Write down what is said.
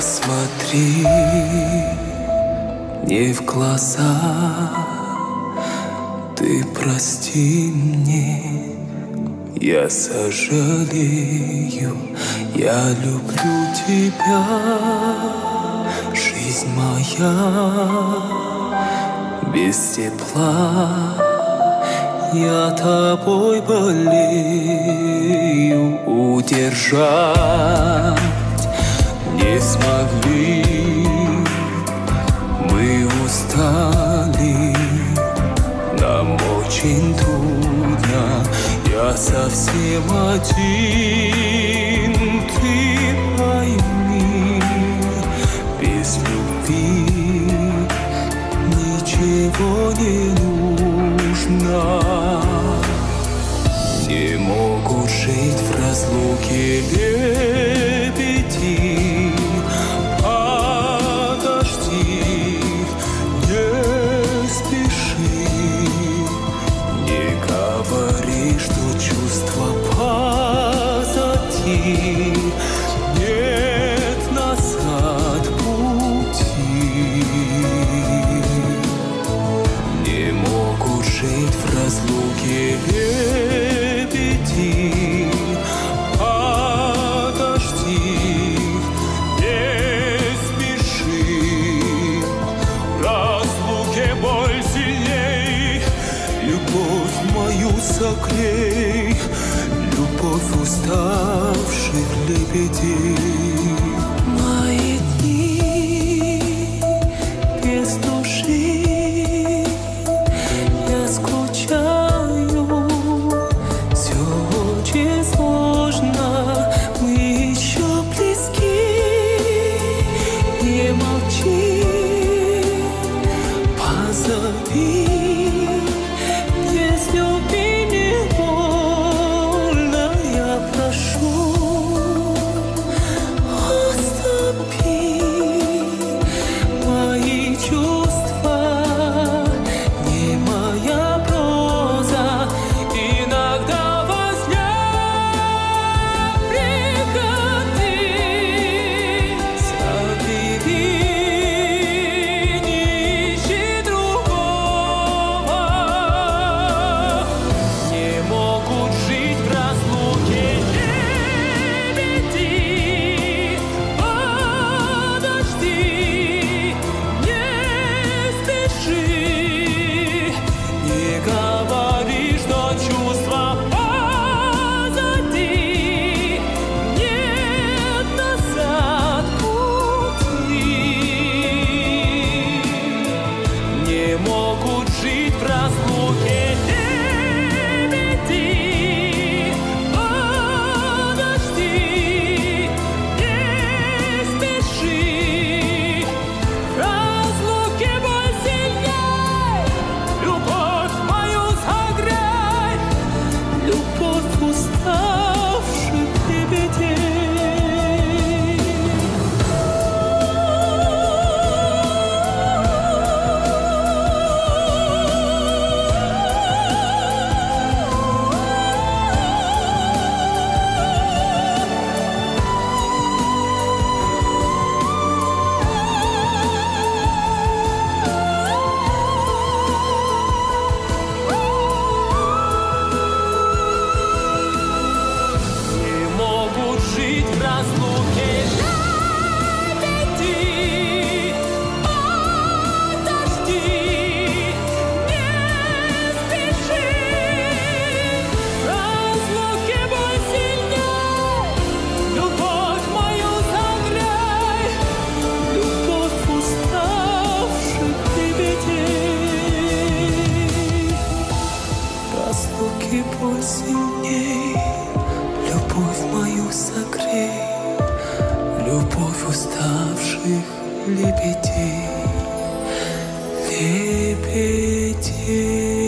Посмотри мне в глаза, ты прости мне, я сожалею, я люблю тебя, жизнь моя без тепла, я тобой болею, удержать не смогли, мы устали, нам очень трудно, я совсем один, ты пойми, без любви ничего не нужно. Не могут жить в разлуке лебеди, подожди, не спеши, не говори, что чувства позади, нет назад пути. Не могут жить в разлуке лебеди, подожди, не спеши, в разлуке боль сильней, любовь мою согрей, любовь уставших лебедей. Мои дни без души, я скучаю, все очень сложно, мы еще близки, не молчи, позови, без любви не больно, я прошу, уступи, мои чувства не моя проза, иногда во сне пригодись, забери, не ищи другого. Не могут жить в разлуке лебеди, подожди, не спеши, не говори, что чувства позади, нет назад пути. Не могут жить в разлуке лебеди, подожди, не спеши, в разлуке боль сильней, любовь мою согрей, любовь уставших лебедей. Не могут жить в разлуке лебеди, подожди, не спеши, в разлуке боль сильней, любовь мою согрей, любовь уставших лебедей. В разлуке боль сильней, любовь мою согрей, любовь уставших лебедей, лебедей.